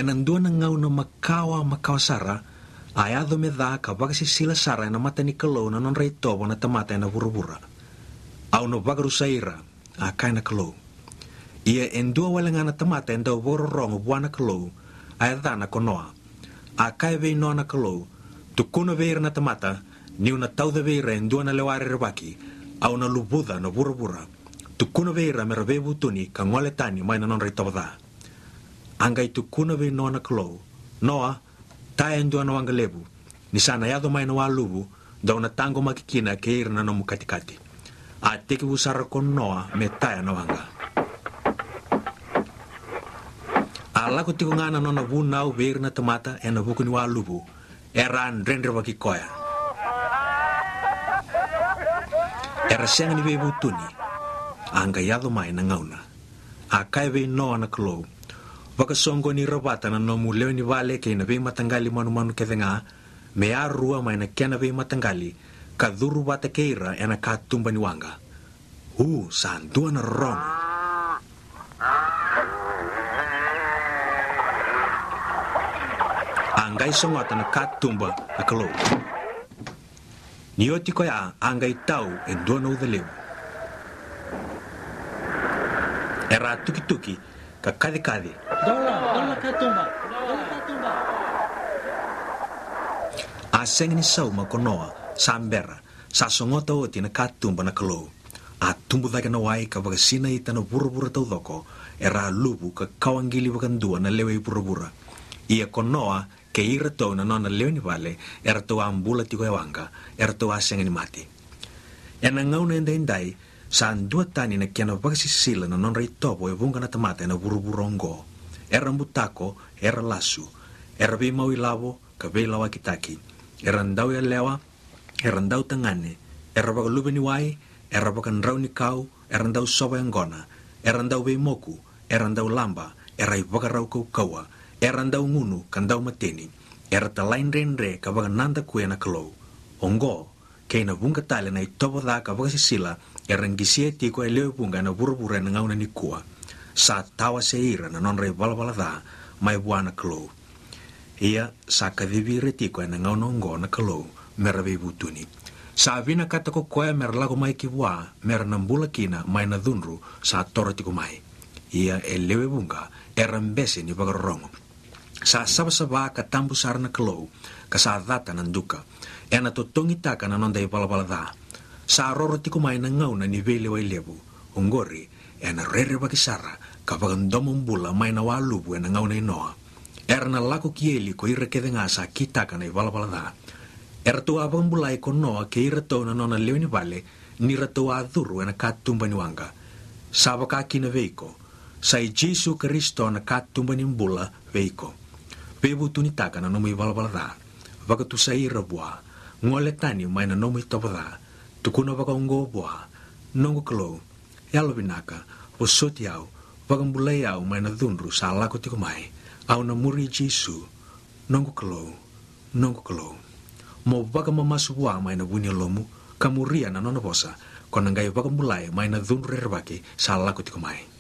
Enandua na ngau na makawa sara, ayado me dha ka sila sara na mata ni kalau na non rei tobo na tamata na burubura. Au no bagarusaira, a kai na kalau. Ia endua walenga na tamata enda voro rongo buana kalau, ayada na konoa. A kai vei no na kalau, tukuna veira na tamata, niu na tau de veira endua na leware rebaki, au na lubuda na burubura. Tukuna veira mera vebu tuni ka ngole tani mai na non rei tobo dha. Angai tukuna vei no na kalau, noa, tae endua na wanga lebu, ni sana yado mai na walubu, dau na tango makikina ke ira na nomu katikati. A teki busara kon noa me tae na wanga. A lako tiko ngana no na vunau veir na tamata e na vuku ni walubu, era andrendre waki koya. Era senga ni vebu tuni, angai yado mai na ngauna. A kai vei noa na kalau, Vakasongo ni rabata na nomu leo ni vale ke na vei matangali manu kedenga, me a rua mai na kia na vei matangali, ka dhuru bata keira e na ka tumba ni wanga. Sandua na rongo. Angai songota na ka tumba na kalau. Nioti koya angai tau e dua na udhaleu. Era tuki-tuki, ka kade-kade. Dola katumba. Aseng ni sau makonoa, sambera, sa songota oti na katumba na kalau. A tumbu daga na wai ka vagasina ita na bura-bura tau doko, era lubu ka kawangili wakandua na lewe bura-bura. Ia konoa, ke ira tau na nona lewe ni vale, era tau ambula tiko ewanga, era tau aseng ni mati. E na ngau na indai, saan dua tani na kia na vagasisila na non rei topo e vunga na tamata na buru-buru ongo. Era mutako, era lasu. Era vei mau ilavo, ka vei lawa kitaki. Era ndau ya lewa, era ndau tangane. Era baka lube ni wai, era baka nrau ni kau, era ndau soba yang gona. Era ndau vei moku, era ndau lamba, era i baka rau kau kaua. Era ndau ngunu, ka ndau mateni. Era ta lain renre, ka baka nanda kue na kalau. Ongo, kei na vunga tale na i topo dha ka vagasisila, era ngisie tiko e leo bunga na buru-buru na ngauna ni kua. Sa tawa se ira na non rei vala dha, mai buana kalau. Ia sa kadivire tiko e na ngauna ongo na kalau, mera vei butuni. Sa avina kata ko koe mera lago mai ki bua, mera nambula kina mai na dhunru sa tora tiko mai. Ia e leo bunga, era mbese ni vagarongo. Sa saba-saba ka tambu sara na kalau, ka sa dhata nanduka. E na totongi taka na non dai vala dha. Sa roro tiko mai na ngauna ni vei lewa lebu, ongori, e na rere bakisara, ka vagandomong bula mai na walubu e na ngauna inoa. Era na lako kieli ko ira kedenga sa kitaka na vala dha. Era tu abang bulai ko noa ke ira tau na nona leo ni vale, ni rato adhuru e na katumba ni wanga. Sa vakaki na veiko, sa i Jesu Kristo na katumba ni mbula veiko. Vebu tunitaka na nomu i vala dha. Vakatu sa ira bua, ngole tani mai na nomu i topa dha. Tukuna waka ungo bua, nongo kalau, yalo binaka, o soti au, waka mbulai au mai na dhunru sa lako tiko mai, au na muri Jesu, nongo kalau. Mo waka mamasu bua mai na wuni lomu, kamuria na nona bosa, kona ngai waka mbulai mai na dhunru rerbaki sa lako tiko mai.